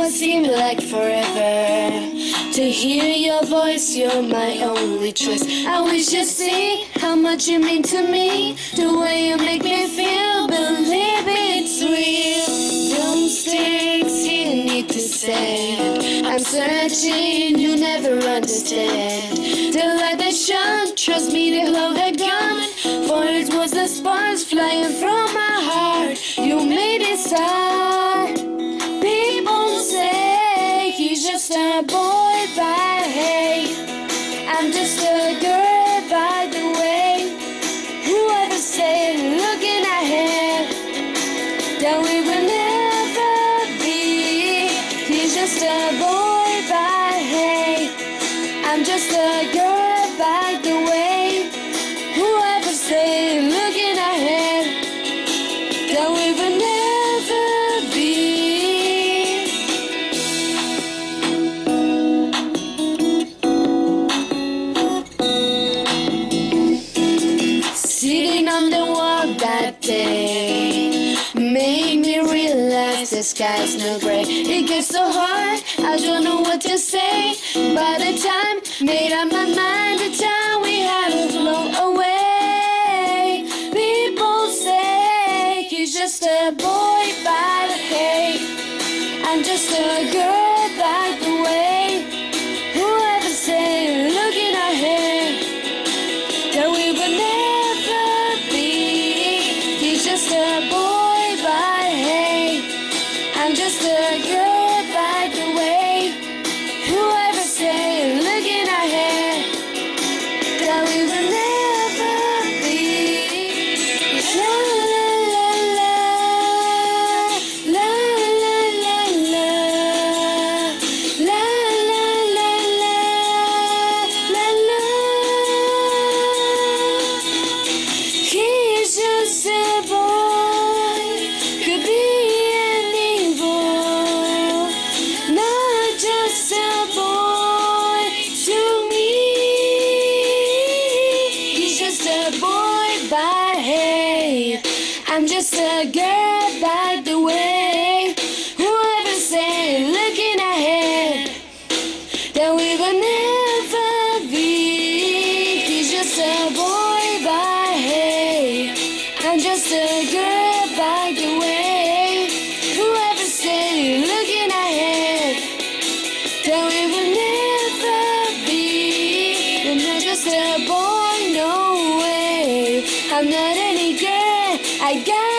it seemed like forever to hear your voice. You're my only choice. I wish you'd see how much you mean to me. The way you make me feel, believe it's real. Don't stay, you need to say I'm searching, you never understand. The light that shone, trust me, the love had gone. For it was the sparks flying from my heart. You made it start. People say he's just a boy, but hey, I'm just a girl by the way. Whoever said looking ahead that we will never be. He's just a boy, but hey, I'm just a girl by the way. Whoever said looking ahead that we will never be. Sitting on the wall that day made me realize the sky's no gray. It gets so hard, I don't know what to say. By the time made up my mind, the time we had to flow away. People say he's just a boy, by the hey, I'm just a girl by the way. Whoever say looking ahead that we will never be. He's just a boy, but hey, I'm just a girl by the way. Whoever say looking ahead that we will never be. La la la la, la la la la, la la la la, la la. He's just a boy, could be an evil, not just a boy to me. He's just a boy, but hey, I'm just a girl by the way. Whoever said looking ahead that we will never be. He's just a boy, but hey, I'm just a girl by the way. Whoever said looking ahead that we will never be. I'm not just a boy, no way. I'm not any girl, I got